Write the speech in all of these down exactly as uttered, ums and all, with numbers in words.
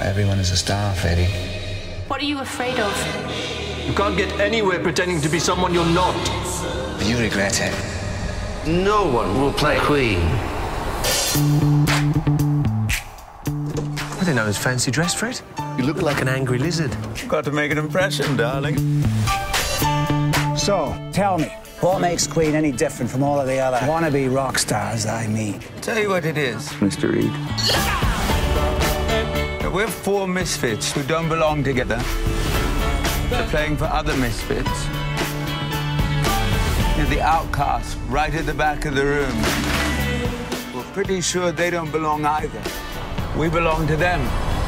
everyone is a star, Freddie. What are you afraid of? You can't get anywhere pretending to be someone you're not. You regret it. No one will play Queen. I didn't know it was fancy dress, Fred. You look like an angry lizard. Got to make an impression, darling. So, tell me, what makes Queen any different from all of the other wannabe rock stars I meet? Tell you what it is, Mister Reed. We're four misfits who don't belong together. They're playing for other misfits. You're the outcasts right at the back of the room. We're pretty sure they don't belong either. We belong to them.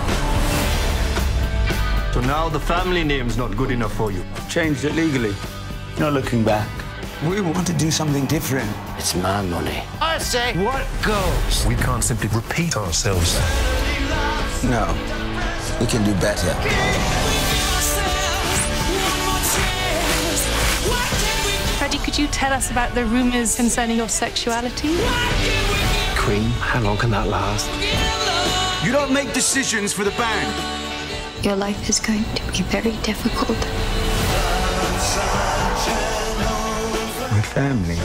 So now the family name's not good enough for you. Changed it legally. No looking back. We want to do something different. It's my money. I say, what goes? We can't simply repeat ourselves. No, we can do better. Freddie, could you tell us about the rumours concerning your sexuality? Queen, how long can that last? You don't make decisions for the band. Your life is going to be very difficult. My family.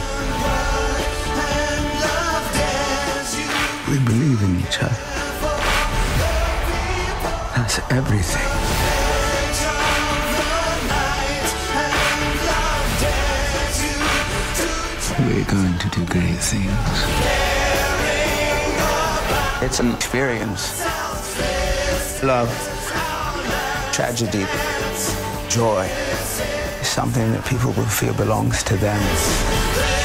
We believe in each other. That's everything. We're going to do great things. It's an experience. Love, tragedy, joy is something that people will feel belongs to them.